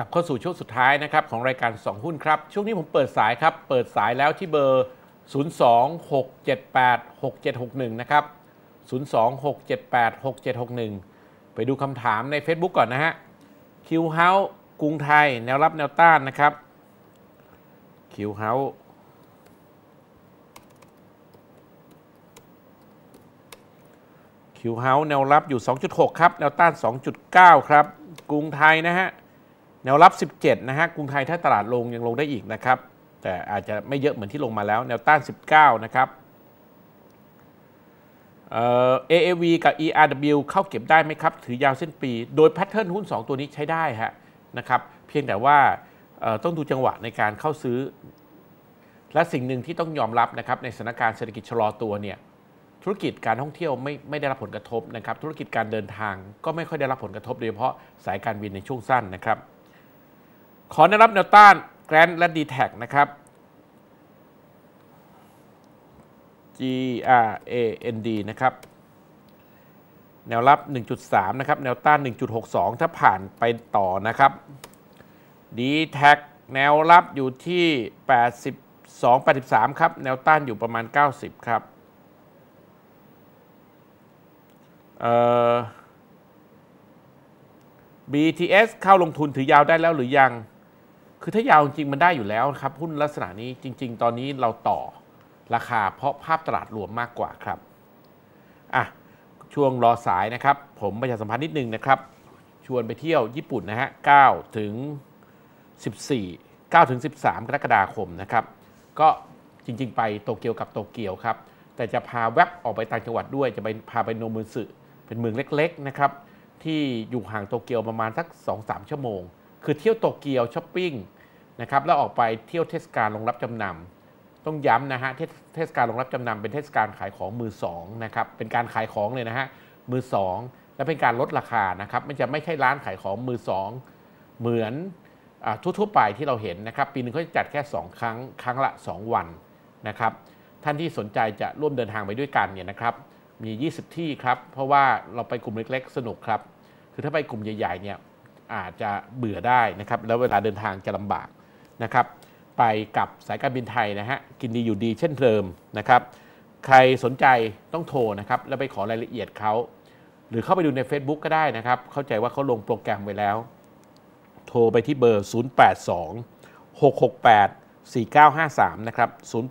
เข้าสู่ช่วงสุดท้ายนะครับของรายการ2หุ้นครับช่วงนี้ผมเปิดสายครับเปิดสายแล้วที่เบอร์026786761นะครับ026786761ไปดูคำถามใน Facebook ก่อนนะฮะคิวเฮาส์กรุงไทยแนวรับแนวต้านนะครับคิวเฮาส์แนวรับอยู่ 2.6 ครับแนวต้าน 2.9 ครับกรุงไทยนะฮะแนวรับ17นะฮะกรุงไทยถ้าตลาดลงยังลงได้อีกนะครับแต่อาจจะไม่เยอะเหมือนที่ลงมาแล้วแนวต้าน19นะครับAAV กับ ERW เข้าเก็บได้ไหมครับถือยาวเส้นปีโดยแพทเทิร์นหุ้น2ตัวนี้ใช้ได้ฮะนะครับเพียงแต่ว่าต้องดูจังหวะในการเข้าซื้อและสิ่งหนึ่งที่ต้องยอมรับนะครับในสถานการณ์เศรษฐกิจชะลอตัวเนี่ยธุรกิจการท่องเที่ยวไม่ได้รับผลกระทบนะครับธุรกิจการเดินทางก็ไม่ค่อยได้รับผลกระทบโดยเฉพาะสายการบินในช่วงสั้นนะครับขอแนะนำแนวต้านแกรนด์และ D-Tag นะครับ GRAND นะครับแนวรับ 1.3 นะครับแนวต้าน 1.62 ถ้าผ่านไปต่อนะครับ D-Tag แนวรับอยู่ที่ 82-83 ครับแนวต้านอยู่ประมาณ 90 ครับBTS เข้าลงทุนถือยาวได้แล้วหรือยังคือถ้ายาวจริงมันได้อยู่แล้วครับหุ้นลักษณะนี้จริงๆตอนนี้เราต่อราคาเพราะภาพตลาดรวมมากกว่าครับช่วงรอสายนะครับผมประชาสัมพันธ์นิดนึงนะครับชวนไปเที่ยวญี่ปุ่นนะฮะ9 ถึง 13 กรกฎาคมนะครับก็จริงๆไปโตเกียวกับโตเกียวครับแต่จะพาแวบออกไปต่างจังหวัดด้วยจะไปพาไปโนมุสึเป็นเมืองเล็กๆนะครับที่อยู่ห่างโตเกียวประมาณสัก 2-3 ชั่วโมงคือเที่ยวโตเกียวช้อปปิ้งนะครับแล้วออกไปเที่ยวเทศกาลโรงรับจำนำต้องย้ำนะฮะเทศกาลโรงรับจำนำเป็นเทศกาลขายของมือสองนะครับเป็นการขายของเลยนะฮะมือสองและเป็นการลดราคานะครับไม่ใช่ร้านขายของมือสองเหมือนทั่วๆไปที่เราเห็นนะครับปีนึงเขาจะจัดแค่2 ครั้งละ 2 วันนะครับท่านที่สนใจจะร่วมเดินทางไปด้วยกันเนี่ยนะครับมี20ที่ครับเพราะว่าเราไปกลุ่มเล็กๆสนุกครับคือถ้าไปกลุ่มใหญ่ๆเนี่ยอาจจะเบื่อได้นะครับแล้วเวลาเดินทางจะลำบากนะครับไปกับสายการบินไทยนะฮะกินดีอยู่ดีเช่นเดิมนะครับใครสนใจต้องโทรนะครับแล้วไปขอรายละเอียดเขาหรือเข้าไปดูใน Facebook ก็ได้นะครับเข้าใจว่าเขาลงโปรแกรมไว้แล้วโทรไปที่เบอร์ 082-668-4953 นะครับ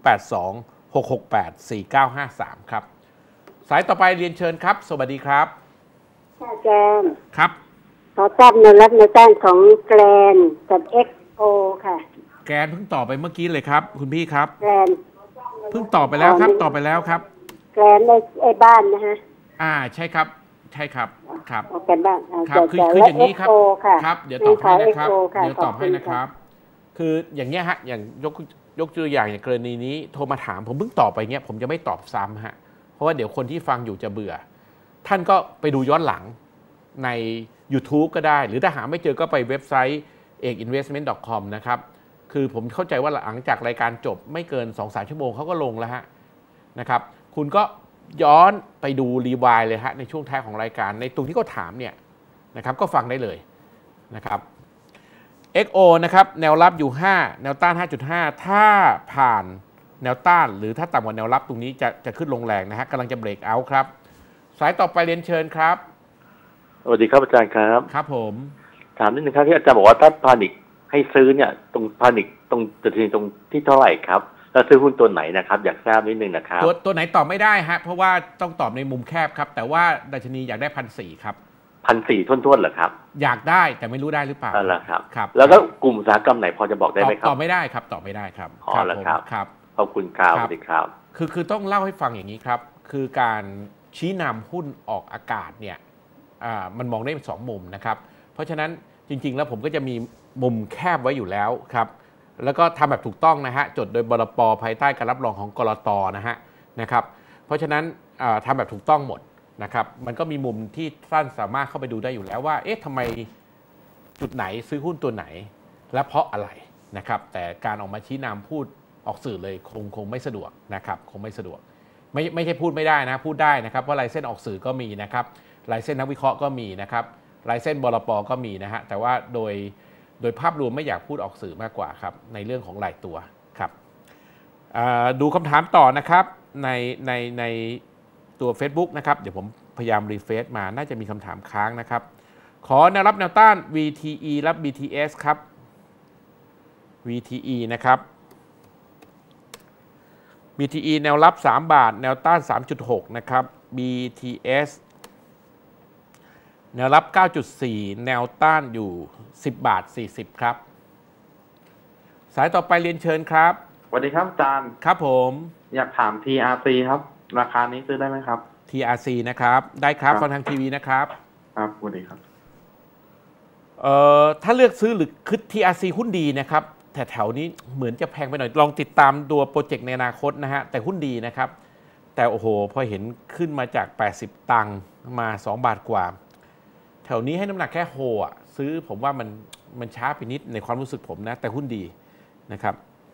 082-668-4953 ครับสายต่อไปเรียนเชิญครับสวัสดีครับอาจารย์ครับขอทราบแนวรับแนวต้านของแกรนกับ XO ค่ะแกรนเพิ่งตอบไปเมื่อกี้เลยครับคุณพี่ครับแกรนเพิ่งตอบไปแล้วครับตอบไปแล้วครับแกรนไอ้บ้านนะฮะใช่ครับใช่ครับครับแกรนบ้านครับคืออย่างนี้ครับครับเดี๋ยวตอบให้นะครับเดี๋ยวตอบให้นะครับคืออย่างเงี้ยฮะอย่างยกตัวอย่างอย่างกรณีนี้โทรมาถามผมเพิ่งตอบไปเงี้ยผมจะไม่ตอบซ้ำฮะเพราะว่าเดี๋ยวคนที่ฟังอยู่จะเบื่อท่านก็ไปดูย้อนหลังใน YouTube ก็ได้หรือถ้าหาไม่เจอก็ไปเว็บไซต์ ekinvestment.com นะครับคือผมเข้าใจว่าหลังจากรายการจบไม่เกิน 2-3 ชั่วโมงเขาก็ลงแล้วฮะนะครับคุณก็ย้อนไปดูรีวายเลยฮะในช่วงท้ายของรายการในตรงที่เขาถามเนี่ยนะครับก็ฟังได้เลยนะครับ XO นะครับแนวรับอยู่5แนวต้าน 5.5 ถ้าผ่านแนวต้านหรือถ้าต่ำกว่าแนวรับตรงนี้จะขึ้นลงแรงนะฮะกำลังจะเบรกเอาท์ครับสายต่อไปเรียนเชิญครับสวัสดีครับอาจารย์ครับครับผมถามนิดนึงครับที่อาจารย์บอกว่าถ้าพานิคให้ซื้อเนี่ยตรงพานิคตรงจุดที่ตรงที่เท่าไหร่ครับแล้วซื้อหุ้นตัวไหนนะครับอยากทราบนิดนึงนะครับตัวไหนตอบไม่ได้ฮะเพราะว่าต้องตอบในมุมแคบครับแต่ว่าดัชนีอยากได้ 1,400 ครับ 1,400 ท้วนๆเหรอครับอยากได้แต่ไม่รู้ได้หรือเปล่าครับแล้วก็กลุ่มอุตสาหกรรมไหนพอจะบอกได้ไหมครับตอบไม่ได้ครับตอบไม่ได้ครับแล้วครับขอบคุณครับสวัสดีครับคือต้องเล่าให้ฟังอย่างนี้ครับคือการชี้นำหุ้นออกอากาศเนี่ยมันมองได้เป็น2 มุมนะครับเพราะฉะนั้นจริงๆแล้วผมก็จะมีมุมแคบไว้อยู่แล้วครับแล้วก็ทำแบบถูกต้องนะฮะจดโดยบลป.ภายใต้การรับรองของกลต.นะครับเพราะฉะนั้นทำแบบถูกต้องหมดนะครับมันก็มีมุมที่ท่านสามารถเข้าไปดูได้อยู่แล้วว่าเอ๊ะทำไมจุดไหนซื้อหุ้นตัวไหนและเพราะอะไรนะครับแต่การออกมาชี้นำพูดออกสื่อเลยคงไม่สะดวกนะครับคงไม่สะดวกไม่ใช่พูดไม่ได้นะพูดได้นะครับเพราะลายเส้นออกสื่อก็มีนะครับลายเส้นนักวิเคราะห์ก็มีนะครับลายเส้นบลป.ก็มีนะฮะแต่ว่าโดยโดยภาพรวมไม่อยากพูดออกสื่อมากกว่าครับในเรื่องของรายตัวครับดูคำถามต่อนะครับในตัว Facebook นะครับเดี๋ยวผมพยายามรีเฟรชมาน่าจะมีคำถามค้างนะครับขอแนวรับแนวต้าน VTE และ BTS ครับ VTE นะครับ BTE แนวรับ3 บาทแนวต้าน 3.6 นะครับ BTS แนวรับ 9.4 แนวต้านอยู่ 10 บาท 40 ครับสายต่อไปเรียนเชิญครับสวัสดีครับอาจารย์ครับผมอยากถาม TRC ครับราคานี้ซื้อได้ไหมครับ TRC นะครับได้ครับฟังทางทีวีนะครับครับสวัสดีครับถ้าเลือกซื้อหรือคือ TRC หุ้นดีนะครับแถวนี้เหมือนจะแพงไปหน่อยลองติดตามตัวโปรเจกต์ในอนาคตนะฮะแต่หุ้นดีนะครับแต่โอ้โหพอเห็นขึ้นมาจาก80ตังค์มา2 บาทกว่าแถวนี้ให้น้ำหนักแค่โฮอ่ะซื้อผมว่ามันช้าไปนิดในความรู้สึกผมนะแต่หุ้นดีนะครับ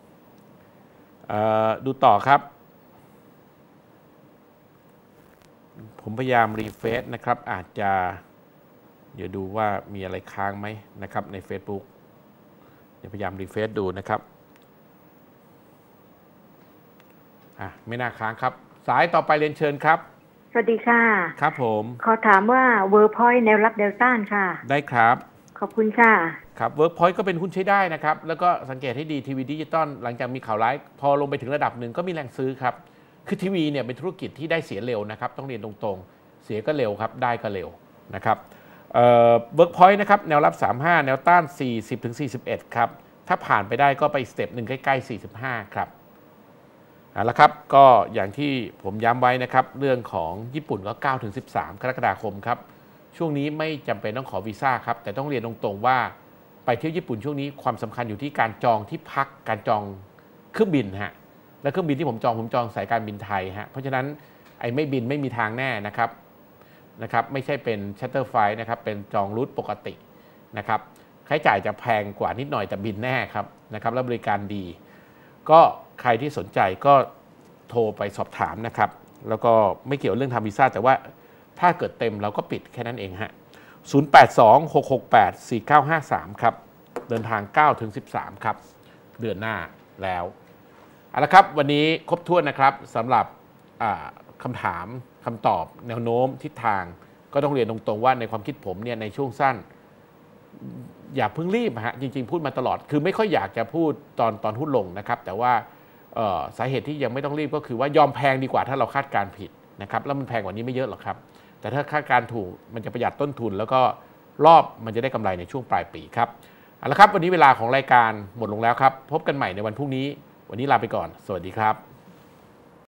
ดูต่อครับผมพยายามรีเฟรชนะครับอาจจะเดี๋ยวดูว่ามีอะไรค้างไหมนะครับใน Facebook เดี๋ยวพยายามรีเฟรชดูนะครับไม่น่าค้างครับสายต่อไปเรียนเชิญครับสวัสดีค่ะครับผมขอถามว่า Workpoint แนวรับแนวต้านค่ะได้ครับขอบคุณค่ะครับ Workpoint ก็เป็นหุ้นใช้ได้นะครับแล้วก็สังเกตให้ดีทีวีดิจิตอลหลังจากมีข่าวร้ายพอลงไปถึงระดับหนึ่งก็มีแรงซื้อครับคือทีวีเนี่ยเป็นธุรกิจที่ได้เสียเร็วนะครับต้องเรียนตรงๆเสียก็เร็วครับได้ก็เร็วนะครับWorkpoint นะครับแนวรับ35แนวต้าน 40-41 ครับถ้าผ่านไปได้ก็ไปสเต็ปหนึ่งใกล้ๆ45ครับแล้วครับก็อย่างที่ผมย้ำไว้นะครับเรื่องของญี่ปุ่นก็ 9-13 กรกฎาคมครับช่วงนี้ไม่จำเป็นต้องขอวีซ่าครับแต่ต้องเรียนตรงๆว่าไปเที่ยวญี่ปุ่นช่วงนี้ความสำคัญอยู่ที่การจองที่พักการจองเครื่องบินฮะและเครื่องบินที่ผมจองสายการบินไทยฮะเพราะฉะนั้นไอ้ไม่บินไม่มีทางแน่นะครับไม่ใช่เป็นชัตเตอร์ไฟล์นะครับเป็นจองรูทปกตินะครับค่าใช้จ่ายจะแพงกว่านิดหน่อยแต่บินแน่ครับนะครับและบริการดีก็ใครที่สนใจก็โทรไปสอบถามนะครับแล้วก็ไม่เกี่ยวเรื่องทำวีซ่าแต่ว่าถ้าเกิดเต็มเราก็ปิดแค่นั้นเองฮะ0826684953ครับเดินทาง 9-13 ครับเดือนหน้าแล้วเอาละครับวันนี้ครบถ้วนนะครับสำหรับคำถามคำตอบแนวโน้มทิศทางก็ต้องเรียนตรงๆว่าในความคิดผมเนี่ยในช่วงสั้นอย่าเพิ่งรีบฮะจริงๆพูดมาตลอดคือไม่ค่อยอยากจะพูดตอนหุ้นลงนะครับแต่ว่าสาเหตุที่ยังไม่ต้องรีบก็คือว่ายอมแพงดีกว่าถ้าเราคาดการผิดนะครับแล้วมันแพงกว่านี้ไม่เยอะหรอกครับแต่ถ้าคาดการถูกมันจะประหยัดต้นทุนแล้วก็รอบมันจะได้กำไรในช่วงปลายปีครับเอาละครับวันนี้เวลาของรายการหมดลงแล้วครับพบกันใหม่ในวันพรุ่งนี้วันนี้ลาไปก่อนสวัสดีครับ